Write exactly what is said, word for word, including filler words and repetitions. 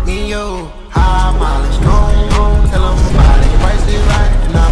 Me and you, high mileage, gon' gon' tell 'em about it. Price is right, and I